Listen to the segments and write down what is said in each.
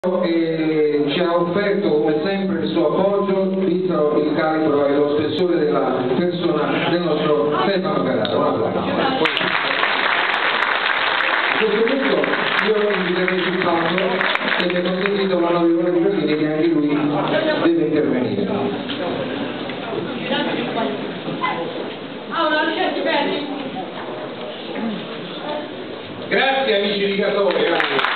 E ci ha offerto come sempre il suo appoggio, visto il calibro e lo spessore della persona del nostro Stefano Carraro. Un applauso. A questo punto io inviterei sul palco e mi è consentito l'onorevole Di che anche lui deve intervenire. Grazie amici di Casoria,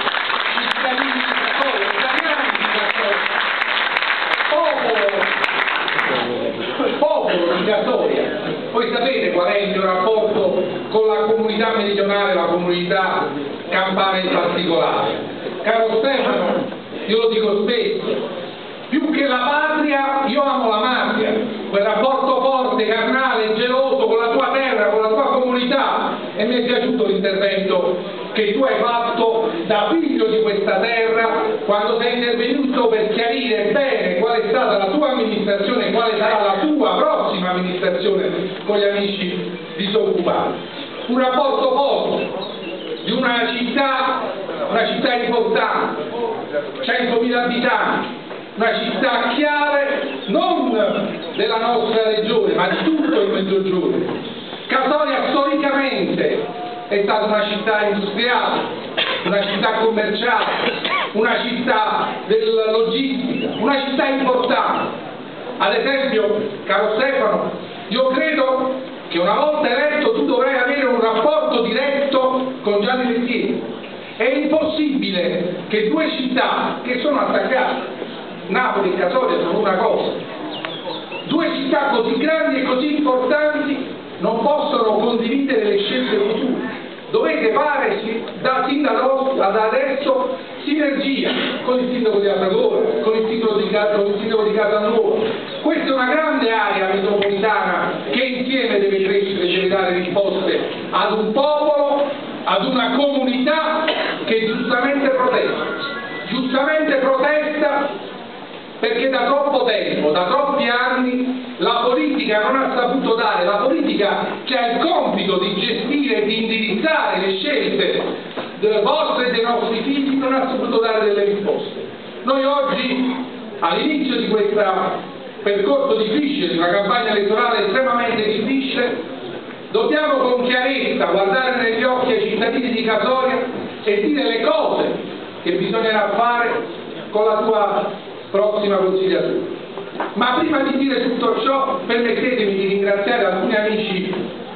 popolo di Casoria. Voi sapete qual è il mio rapporto con la comunità meridionale, la comunità campana in particolare. Caro Stefano, io lo dico spesso, più che la patria io amo la mafia, quel rapporto forte, carnale, geloso con la tua terra, con la tua comunità, e mi è piaciuto l'intervento che tu hai fatto da figlio di questa terra quando sei intervenuto per chiarire bene qual è stata la tua amministrazione e quale sarà la tua prossima amministrazione con gli amici disoccupati. Un rapporto forte di una città importante, 100.000 abitanti, una città chiave non della nostra regione ma di tutto il Mezzogiorno. Casoria storicamente è stata una città industriale, una città commerciale, una città della logistica, una città importante. Ad esempio, caro Stefano, io credo che una volta eletto tu dovrai avere un rapporto diretto con Gianni Lettieri. È impossibile che due città che sono attaccate, Napoli e Casoria sono una cosa, due città così grandi e così importanti non possono condividere le scelte future. Dovete fare da sin da adesso sinergia con il sindaco di Alzagora, con il sindaco di Casanuova. Questa è una grande area metropolitana che insieme deve crescere, deve dare risposte ad un popolo, ad una comunità che giustamente protesta perché da troppo tempo, da troppi anni, la politica non ha saputo dare, la politica che ha il compito di gestire e di indirizzare le scelte delle vostre e dei nostri figli, non ha saputo dare delle risposte. Noi oggi, all'inizio di questo percorso difficile, di una campagna elettorale estremamente difficile, dobbiamo con chiarezza guardare negli occhi ai cittadini di Casoria e dire le cose che bisognerà fare con la tua prossima consigliatura. Ma prima di dire tutto ciò, permettetemi di ringraziare alcuni amici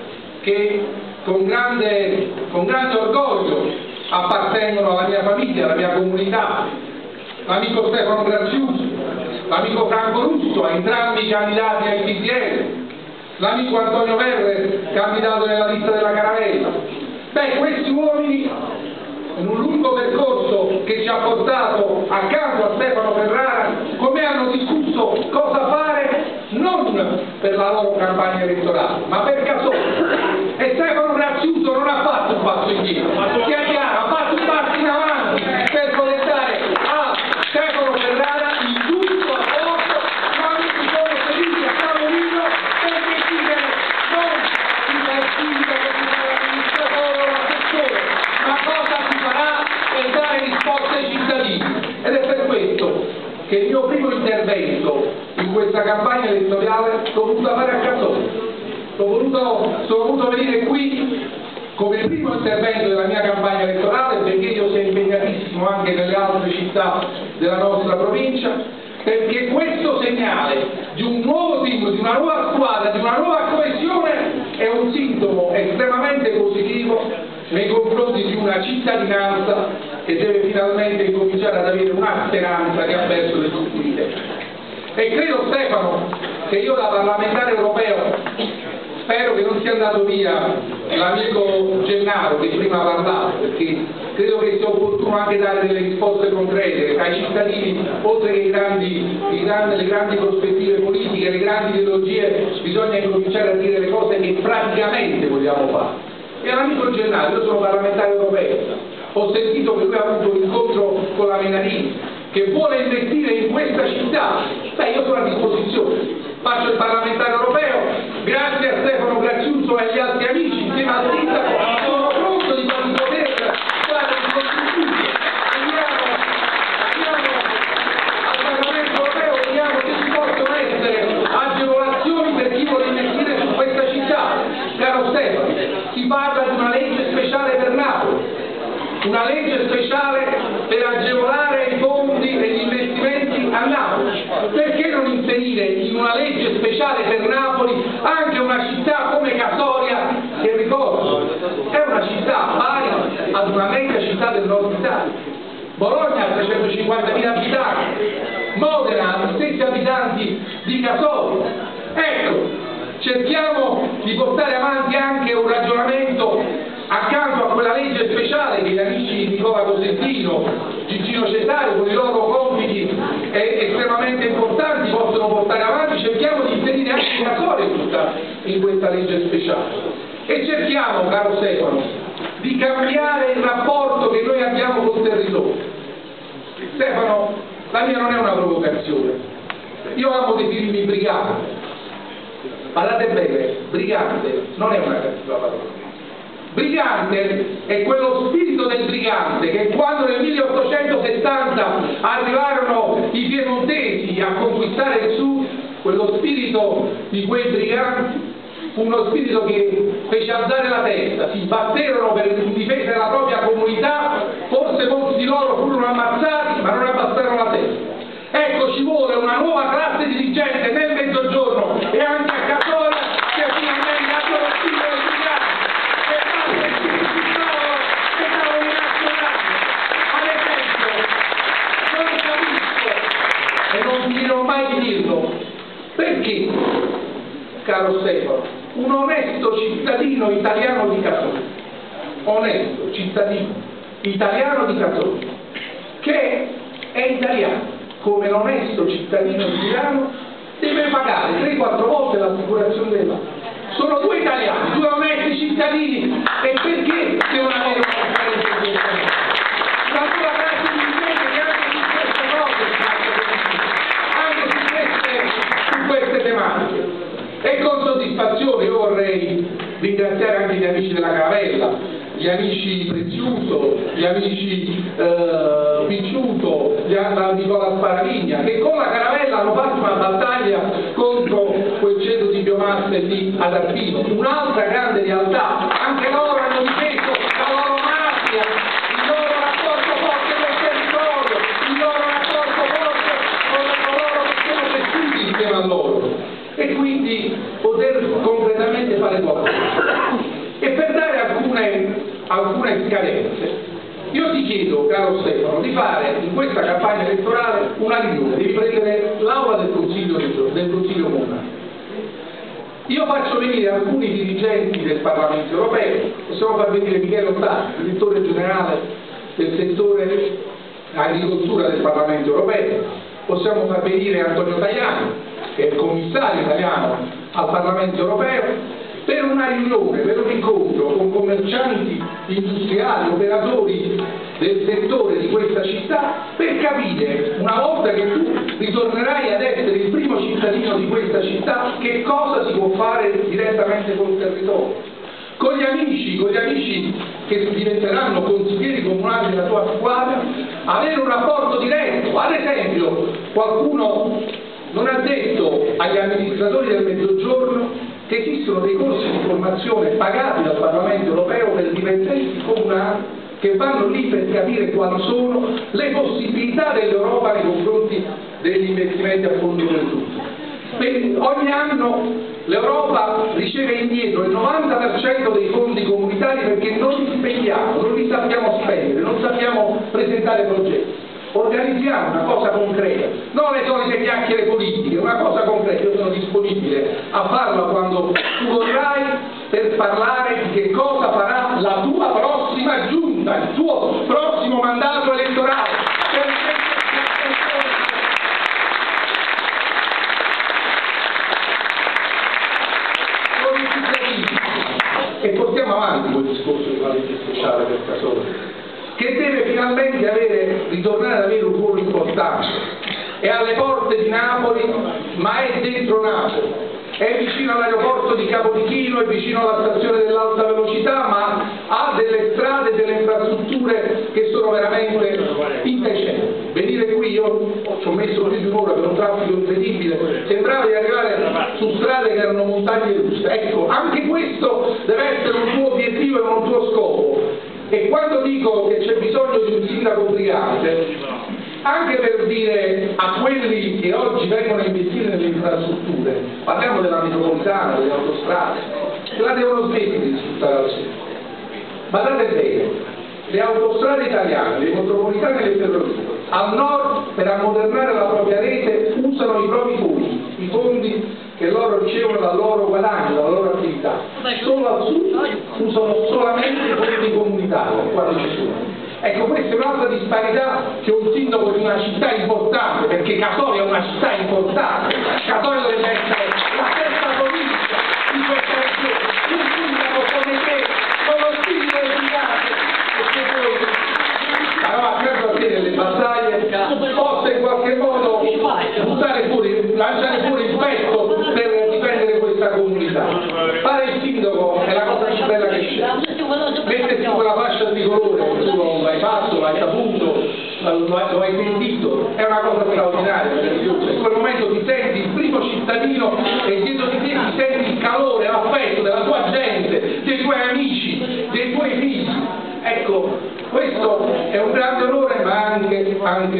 che con grande orgoglio appartengono alla mia famiglia, alla mia comunità, l'amico Stefano Graziuso, l'amico Franco Russo, entrambi candidati al PDL, l'amico Antonio Verre, candidato nella lista della Caravella. Questi uomini, in un lungo percorso che ci ha portato accanto a Stefano Ferrara, come hanno discusso cosa fare non per la loro campagna elettorale, ma per Casoria. E Stefano Graziuso non ha fatto un passo indietro, sia chiaro, ha fatto un passo in avanti per poter dare a Stefano Ferrara il giusto apporto quando si sono seduti a tavolino per decidere non chi fa il sindaco, chi fa l'amministratore o l'assessore, ma cosa si farà per dare risposte ai cittadini. Ed è per questo che il mio primo intervento in questa campagna elettorale l'ho voluto fare a Casoria. Sono voluto venire qui come primo intervento della mia campagna elettorale, perché io sia impegnatissimo anche nelle altre città della nostra provincia, perché questo segnale di un nuovo team, di una nuova squadra, di una nuova coesione è un sintomo estremamente positivo nei confronti di una cittadinanza che deve finalmente cominciare ad avere una speranza che ha perso negli ultimi tempi. E credo, Stefano, che io da parlamentare europeo spero che non sia andato via l'amico Gennaro che prima parlava, perché credo che sia opportuno anche dare delle risposte concrete ai cittadini, oltre che le grandi prospettive politiche, le grandi ideologie, bisogna incominciare a dire le cose che praticamente vogliamo fare. E all'amico Gennaro, io sono parlamentare europeo, ho sentito che lui ha avuto un incontro con la Menarini, che vuole investire in questa città. Io sono a disposizione, faccio il parlamentare europeo, grazie a Stefano Graziuso e agli altri amici, insieme al sindaco, sono pronto di poter fare un contributo. Abbiamo inserire in una legge speciale per Napoli anche una città come Casoria, che ricordo è una città pari ad una mega città del nord Italia. Bologna ha 350.000 abitanti, Modena ha gli stessi abitanti di Casoria. Ecco, cerchiamo di portare avanti anche un ragionamento accanto a quella legge speciale che gli amici di Nicola Cosentino, Gigino Cesario, con i loro compiti estremamente importanti possono portare avanti. Cerchiamo di inserire anche Casoria in questa legge speciale e cerchiamo, caro Stefano, di cambiare il rapporto che noi abbiamo col territorio. Stefano, la mia non è una provocazione, io amo definirmi brigante. Guardate bene, brigante non è una cattiva parola. Brigante è quello spirito del brigante che quando nel 1870 arrivarono i piemontesi a conquistare il sud, quello spirito di quei briganti fu uno spirito che fece alzare la testa, si batterono in difesa della propria comunità, forse molti di loro furono ammazzati, ma non abbassarono la testa. Ecco, ci vuole una nuova classe dirigente nel Mezzogiorno e anche a Casoria che finalmente abbia lo spirito del brigante, che faccia il tavoli nazionali. Ad esempio, non capisco, e non finirò mai di dirlo, perché, caro Stefano, un onesto cittadino italiano di Casoria, onesto cittadino italiano di Casoria, che è italiano, come l'onesto cittadino italiano, deve pagare 3-4 volte l'assicurazione dell'auto. Sono due italiani, due onesti cittadini, e perché devono avere una differenza di trattamento? La tua classe dirigente che anche su queste cose, anche su queste tematiche. E con soddisfazione io vorrei ringraziare anche gli amici della Caravella, gli amici Preziuso, gli amici Picciuto, Nicola Sparavigna, che con la Caravella hanno fatto una battaglia contro quel ceto di biomasse lì ad Arpino, un'altra grande realtà. Anche loro hanno difeso la loro mafia, il loro rapporto forte col territorio, il loro rapporto forte con coloro che sono cresciuti insieme a loro, e quindi poter concretamente fare qualcosa. E per dare alcune scadenze, io ti chiedo, caro Stefano, di fare in questa campagna elettorale una riunione, devi prendere l'aula del Consiglio Comunale. Io faccio venire alcuni dirigenti del Parlamento europeo, possiamo far venire Michele Ottani, direttore generale del settore agricoltura del Parlamento europeo, possiamo far venire Antonio Tajani, che è il commissario italiano al Parlamento europeo, per una riunione, per un incontro con commercianti industriali, operatori del settore di questa città, per capire, una volta che tu ritornerai ad essere il primo cittadino di questa città, che cosa si può fare direttamente col territorio. Con gli amici che diventeranno consiglieri comunali della tua squadra, avere un rapporto diretto. Ad esempio, qualcuno non ha detto agli amministratori del Mezzogiorno che esistono dei corsi di formazione pagati dal Parlamento europeo per dipendenti comunali che vanno lì per capire quali sono le possibilità dell'Europa nei confronti degli investimenti a fondo perduto. Ogni anno l'Europa riceve indietro il 90% dei fondi comunitari perché non li spendiamo, non li sappiamo spendere, non sappiamo presentare progetti. Organizziamo una cosa concreta, non le solite chiacchiere politiche, una cosa concreta. Io sono disponibile a farlo quando tu vorrai, per parlare di che cosa farà la tua prossima giunta, il tuo prossimo mandato elettorale. Con i cittadini. E portiamo avanti quel discorso di una legge speciale per Casoria, che deve finalmente ritornare ad avere un ruolo importante. È alle porte di Napoli, ma è dentro Napoli, è vicino all'aeroporto di Capodichino, è vicino alla stazione dell'alta velocità, ma ha delle strade e delle infrastrutture che sono veramente indecenti. Venire qui, io ci ho messo più di un'ora per un traffico incredibile, sembrava di arrivare su strade che erano montagne russe. Ecco, anche questo deve essere un tuo obiettivo e un tuo scopo. E quando dico che c'è bisogno di un sindaco brigante, anche per dire a quelli che oggi vengono a investire nelle infrastrutture, parliamo della metropolitana, delle autostrade, che la devono smettere di sfruttare al sud. Guardate bene, le autostrade italiane, le metropolitane e le ferrovie, al nord per ammodernare la propria rete usano i propri fondi, i fondi che loro ricevono dal loro guadagno, dalla loro attività. Solo al sud usano solamente i fondi comunitari quando ci sono. Ecco, questa è un'altra disparità che un sindaco di una città importante, perché Casoria è una città importante, Casoria dovrebbe essere la terza provincia di questa regione, un sindaco come te, con lo spirito efficace, perché poi accanto a te nelle battaglie possa in qualche modo lanciare fuori il petto per difendere questa comunità. Fare il sindaco è la cosa più bella che c'è. Mettersi quella fascia tricolore, tu lo hai fatto, l'hai saputo, lo hai sentito, è una cosa straordinaria, meravigliosa. In quel momento ti senti il primo cittadino e dietro di te ti senti il calore, l'affetto della tua gente, dei tuoi amici, dei tuoi figli. Ecco, questo è un grande onore ma anche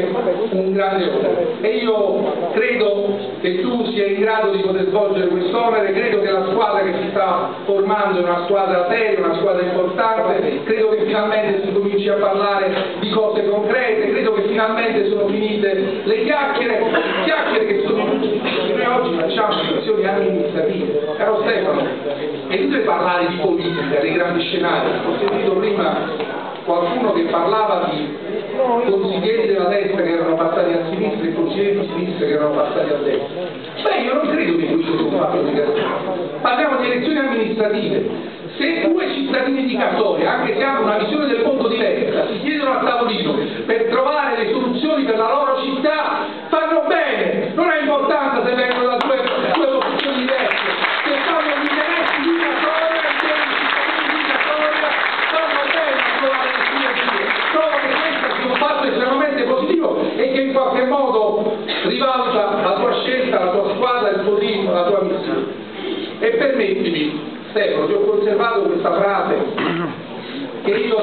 un grande onore. E io credo che tu sia in grado di poter svolgere quest'onere, credo che la squadra che si sta formando è una squadra seria, una squadra importante, credo che finalmente si cominci a parlare di cose concrete, credo che finalmente sono finite le chiacchiere che sono inutili. Noi oggi facciamo questioni amministrative, caro Stefano, è inutile parlare di politica, dei grandi scenari. Ho sentito prima qualcuno che parlava di consiglieri della destra che erano passati a sinistra e consiglieri di sinistra che erano passati a destra. Beh, io non credo che questo sia un fatto negativo. Parliamo di elezioni amministrative. Se due cittadini di Casoria, anche se hanno una visione del mondo diversa, si siedono a tavolino per trovare le soluzioni per la loro città, fanno bene. Non ha importanza se vengono da due posizioni diverse. Se fanno gli interessi di Casoria e dei cittadini di Casoria, fanno bene a trovare le sinergie. Trovo che questo sia un fatto estremamente positivo e che in qualche modo rivaluta la tua scelta, la tua squadra, il tuo team, la tua missione. E permettimi, Stefano, ti ho conservato questa frase che io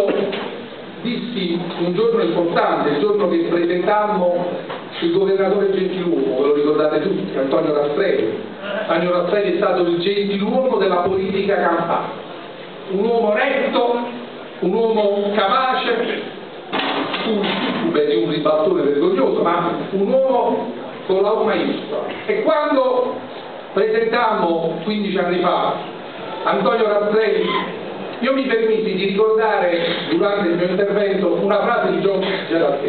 dissi un giorno importante, il giorno che presentammo il governatore Gentiluomo, ve lo ricordate tutti, Antonio Rastrelli. Antonio Rastrelli è stato il gentiluomo della politica campana, un uomo retto, un uomo capace, un succube di un ribaltone vergognoso, ma un uomo con la U maiuscola. E quando presentammo 15 anni fa Antonio Rastrelli, io mi permisi di ricordare durante il mio intervento una frase di John Fitzgerald.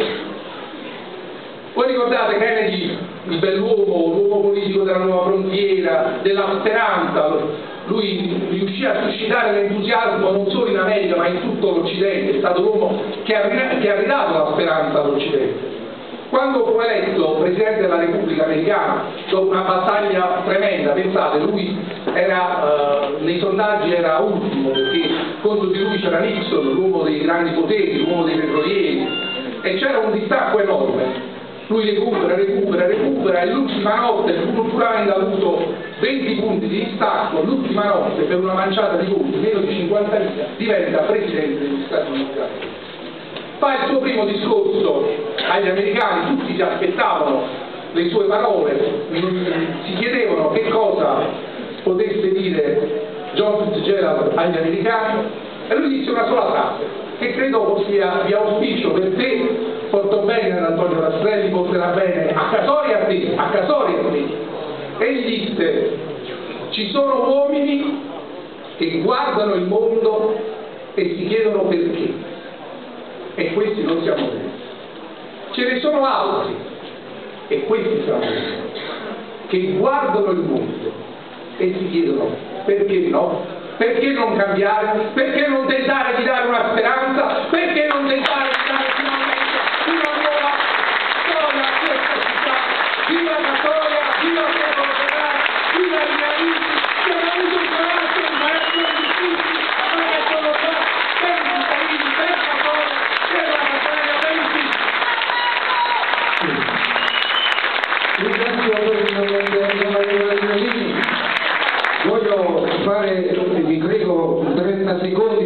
Voi ricordate Kennedy, il bell'uomo, l'uomo politico della nuova frontiera, della speranza, lui riuscì a suscitare l'entusiasmo non solo in America ma in tutto l'Occidente, è stato l'uomo che ha ridato la speranza all'Occidente. Quando fu eletto Presidente della Repubblica Americana, dopo una battaglia tremenda, pensate, lui era, nei sondaggi era ultimo, perché contro di lui c'era Nixon, l'uomo dei grandi poteri, l'uomo dei petrolieri, e c'era un distacco enorme. Lui recupera e l'ultima notte, pur avendo avuto 20 punti di distacco, l'ultima notte per una manciata di voti, meno di 50.000, diventa Presidente degli Stati Uniti d'America. Fa il suo primo discorso agli americani, tutti si aspettavano le sue parole, si chiedevano che cosa potesse dire John Fitzgerald agli americani, e lui disse una sola frase, che credo sia di auspicio per te, portò bene ad Antonio Rastrelli, porterà bene a Casoria a te. Egli disse: ci sono uomini che guardano il mondo e si chiedono perché. E questi non siamo noi. Ce ne sono altri, e questi siamo noi, che guardano il mondo e si chiedono perché no? Perché non cambiare? Perché non tentare di dare una speranza? Perché non tentare di dare finalmente una nuova storia a questa città? Viva Casoria, viva Stefano Ferrara, viva i miei amici che hanno avuto il coraggio di fare difficili, ma che sono qua per i cittadini, per Casoria, per la battaglia, per i figli. Voglio fare, vi prego, 30 secondi